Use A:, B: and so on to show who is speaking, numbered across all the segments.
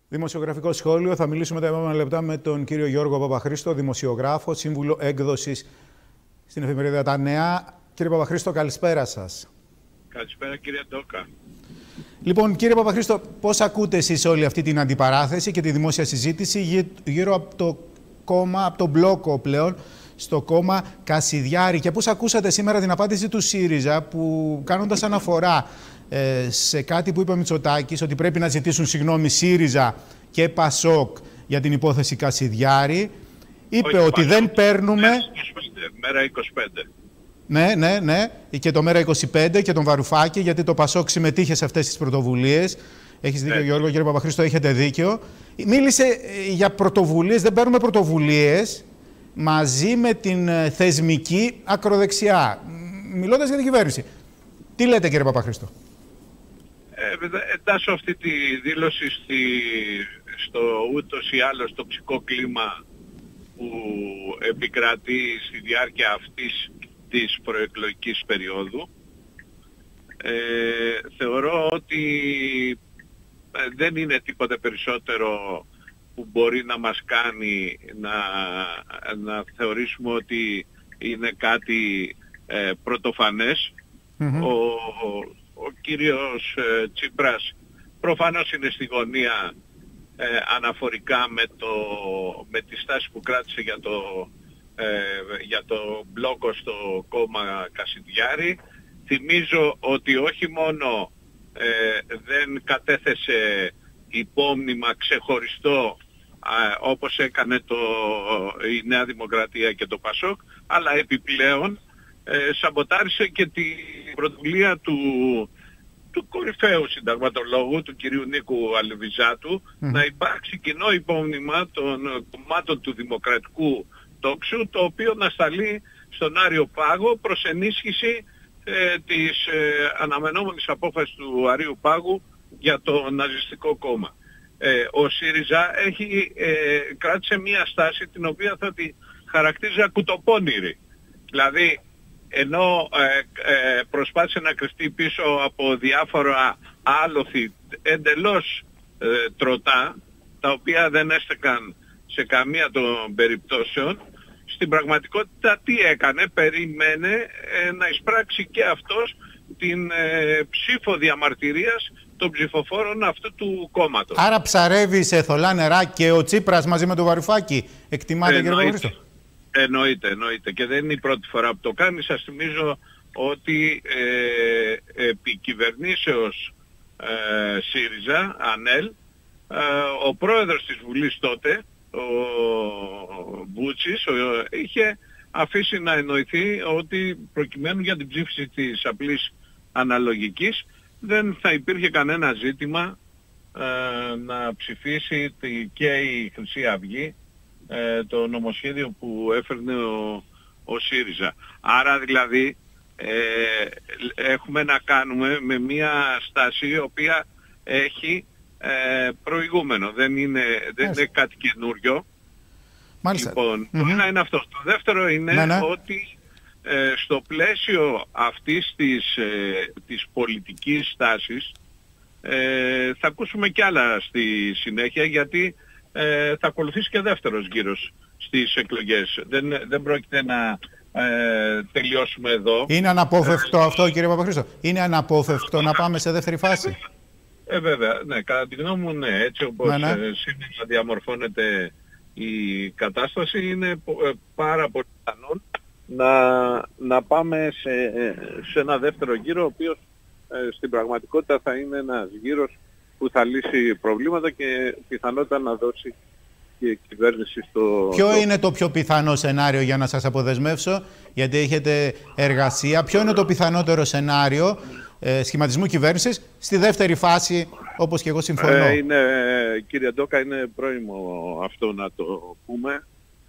A: Δημοσιογραφικό σχόλιο. Θα μιλήσουμε τα επόμενα λεπτά με τον κύριο Γιώργο Παπαχρήστο, δημοσιογράφο, σύμβουλο έκδοσης στην εφημερίδα Τα Νέα. Κύριε Παπαχρήστο, καλησπέρα σας.
B: Καλησπέρα, κύριε Ντόκα.
A: Λοιπόν, κύριε Παπαχρήστο, πώς ακούτε εσείς όλη αυτή την αντιπαράθεση και τη δημόσια συζήτηση γύρω από το κόμμα, από τον μπλόκο πλέον, στο κόμμα Κασιδιάρη, και πώς ακούσατε σήμερα την απάντηση του ΣΥΡΙΖΑ, που κάνοντας αναφορά σε κάτι που είπε ο Μητσοτάκης, ότι πρέπει να ζητήσουν συγγνώμη ΣΥΡΙΖΑ και ΠΑΣΟΚ για την υπόθεση Κασιδιάρη, είπε ότι
B: Πασόκ,
A: δεν παίρνουμε...
B: Μέρα 25.
A: Ναι. Και το Μέρα 25 και τον Βαρουφάκη, γιατί το ΠΑΣΟΚ συμμετείχε σε αυτές τις πρωτοβουλίες. Έχεις δίκιο, Γιώργο, κύριε Παπαχρήστο, έχετε δίκιο. Μίλησε για πρωτοβουλίες, δεν παίρνουμε πρωτοβουλίες μαζί με την θεσμική ακροδεξιά. Μιλώντας για την κυβέρνηση. Τι λέτε, κύριε Παπαχρήστο?
B: Εντάσσω αυτή τη δήλωση στο ούτως ή άλλως τοξικό κλίμα που επικρατεί στη διάρκεια αυτής της προεκλογικής περίοδου. Θεωρώ ότι δεν είναι τίποτε περισσότερο που μπορεί να μας κάνει να θεωρήσουμε ότι είναι κάτι πρωτοφανές. Ο κύριος Τσίπρας προφανώς είναι στη γωνία αναφορικά με τη στάση που κράτησε για το μπλόκο στο κόμμα Κασιδιάρη. Θυμίζω ότι όχι μόνο δεν κατέθεσε υπόμνημα ξεχωριστό όπως έκανε η Νέα Δημοκρατία και το ΠΑΣΟΚ, αλλά επιπλέον σαμποτάρισε και την πρωτοβουλία του κορυφαίου συνταγματολόγου, του κυρίου Νίκου Αλεβιζάτου, να υπάρξει κοινό υπόμνημα των κομμάτων του δημοκρατικού τόξου, το οποίο να σταλεί στον Άριο Πάγο προς ενίσχυση της αναμενόμενης απόφασης του Αρείου Πάγου για το ναζιστικό κόμμα. Ο ΣΥΡΙΖΑ κράτησε μία στάση την οποία θα τη χαρακτήριζα κουτοπώνηρη. Δηλαδή, ενώ προσπάθησε να κρυφτεί πίσω από διάφορα άλοθη εντελώς τροτά, τα οποία δεν έστεκαν σε καμία των περιπτώσεων, στην πραγματικότητα τι έκανε? Περίμενε να εισπράξει και αυτός την ψήφο διαμαρτυρίας των ψηφοφόρων αυτού του κόμματος.
A: Άρα ψαρεύει σε θολά νερά και ο Τσίπρας μαζί με τον Βαρουφάκη. Εκτιμάτε, κύριε Παπαχρήστο?
B: Εννοείται. Και δεν είναι η πρώτη φορά που το κάνει. Σας θυμίζω ότι επί κυβερνήσεως ΣΥΡΙΖΑ, ΑΝΕΛ, ο πρόεδρος της Βουλής τότε, ο Μπούτσης, είχε αφήσει να εννοηθεί ότι προκειμένου για την ψήφιση της απλής αναλογικής δεν θα υπήρχε κανένα ζήτημα να ψηφίσει και η Χρυσή Αυγή το νομοσχέδιο που έφερνε ο ΣΥΡΙΖΑ. Άρα δηλαδή έχουμε να κάνουμε με μια στάση η οποία έχει προηγούμενο. Δεν είναι κάτι καινούριο.
A: Μάλιστα.
B: Λοιπόν, το ένα είναι αυτό. Το δεύτερο είναι ότι στο πλαίσιο αυτής της πολιτικής στάσης θα ακούσουμε κι άλλα στη συνέχεια, γιατί θα ακολουθήσει και δεύτερος γύρος στις εκλογές. Δεν πρόκειται να τελειώσουμε εδώ. Είναι
A: αναπόφευκτο αυτό, κύριε Παπαχρήστο? Είναι αναπόφευκτο να πάμε σε δεύτερη φάση?
B: Βέβαια, ναι. Κατά τη γνώμη μου, ναι. Έτσι όπως σήμερα διαμορφώνεται η κατάσταση, είναι πάρα πολύ πιθανόν να πάμε σε ένα δεύτερο γύρο, ο οποίος στην πραγματικότητα θα είναι ένας γύρος που θα λύσει προβλήματα και πιθανότητα να δώσει και κυβέρνηση στο...
A: Ποιο είναι το πιο πιθανό σενάριο, για να σας αποδεσμεύσω, γιατί έχετε εργασία? Ποιο είναι το πιθανότερο σενάριο σχηματισμού κυβέρνησης στη δεύτερη φάση, όπως και εγώ συμφωνώ?
B: Κύριε Ντόκα, είναι πρόημο αυτό να το πούμε.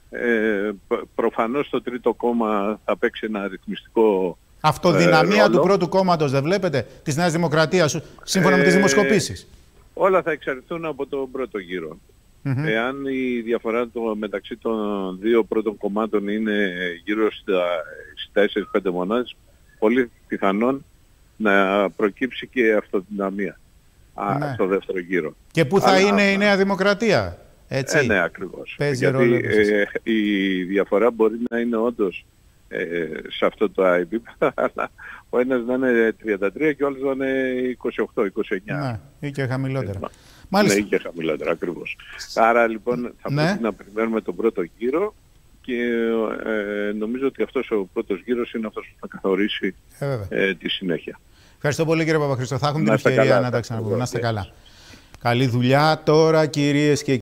B: Προφανώς το τρίτο κόμμα θα παίξει ένα αριθμιστικό
A: αυτοδυναμία
B: ρόλο
A: του πρώτου κόμματος, δεν βλέπετε, της Νέας Δημοκρατίας, σύμφωνα με τις δημοσκοπήσεις?
B: Όλα θα εξαρτηθούν από τον πρώτο γύρο. Εάν η διαφορά μεταξύ των δύο πρώτων κομμάτων είναι γύρω στα 4-5 μονάδες, πολύ πιθανόν να προκύψει και αυτοδυναμία. στο δεύτερο γύρο.
A: Και πού θα είναι η Νέα Δημοκρατία, έτσι.
B: Ναι, ακριβώς.
A: Παίζει
B: γιατί
A: ρόλο,
B: η διαφορά μπορεί να είναι όντως σε αυτό το επίπεδο, αλλά ο ένας να είναι 33 και ο άλλος να είναι 28-29.
A: Ναι, ή και χαμηλότερα.
B: Ναι, ή και χαμηλότερα, ακριβώς. Άρα λοιπόν θα πρέπει να περιμένουμε τον πρώτο γύρο και νομίζω ότι αυτός ο πρώτος γύρος είναι αυτός που θα καθορίσει τη συνέχεια.
A: Ευχαριστώ πολύ, κύριε Παπαχρήστο. Θα έχουμε την ευκαιρία να τα ξαναπούμε. Να είστε καλά. Καλή δουλειά τώρα, κυρίες και